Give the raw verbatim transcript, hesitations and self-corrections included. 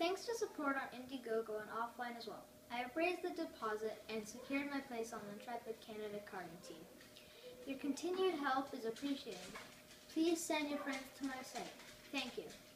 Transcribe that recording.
Thanks to support on Indiegogo and offline as well, I have raised the deposit and secured my place on the Intrepid Canada Karting team. Your continued help is appreciated. Please send your friends to my site. Thank you.